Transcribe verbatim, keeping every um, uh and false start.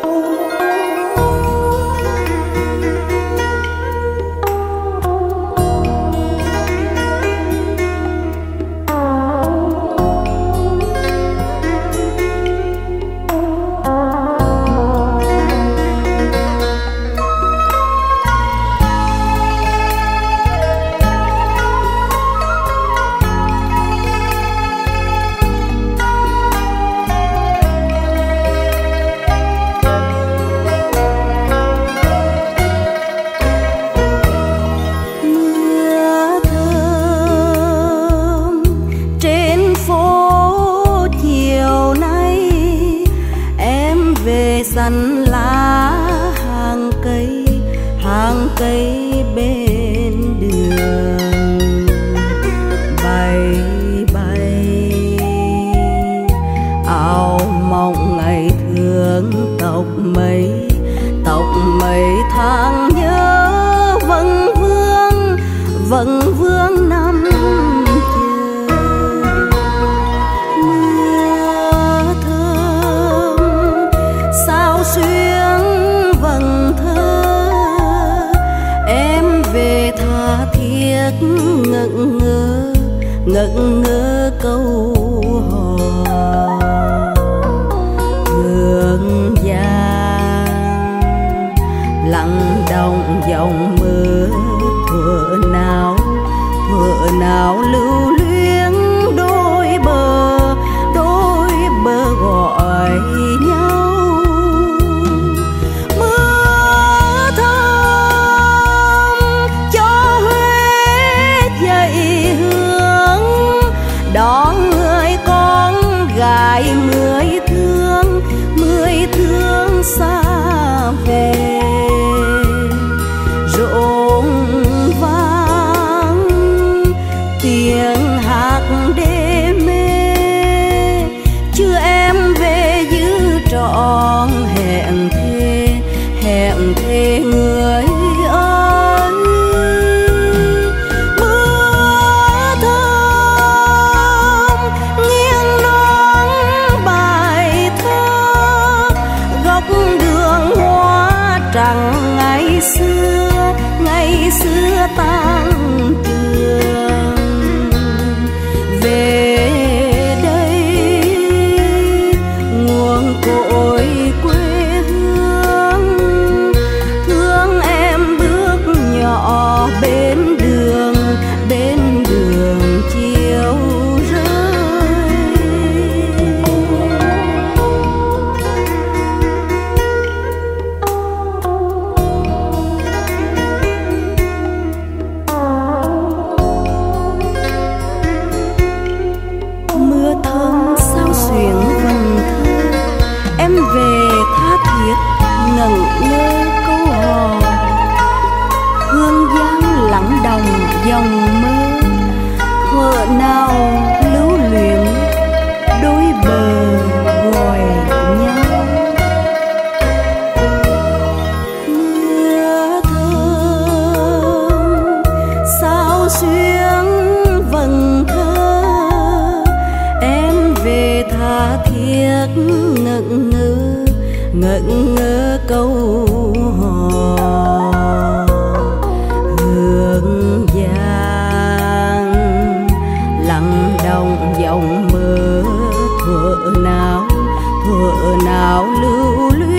Xanh lá hàng cây, hàng cây bên đường bay bay, áo mộng ngày thương tóc mấy, tóc mấy tháng nhớ vẫn vương, vẫn vương năm ngẩn ngơ, ngẩn ngơ câu hò hương giang lặng đồng dòng mưa thuở nào, thuở nào lưu luyến đôi bờ, đôi bờ gọi nhau. Đón người con gái mười thương, mười thương xa về, rộn vang tiếng hát đê mê, chưa em về giữ trọn hẹn thề, hẹn thề người ơi. Rằng ngày xưa, ngày xưa tan trường về đây nguồn cội quê hương, thương em bước nhỏ bên đường, bên đường chiều ngẩn ngơ câu hò hương giang lặng đồng dòng mơ, thuở nào lưu luyến đôi bờ gọi nhau. Mưa thơm sao xuyên vần thơ, em về tha thiết ngẩn ngơ, ngẩn ngơ câu hò hương giang lặng đồng dòng mơ, thuở nào, thuở nào lưu luyến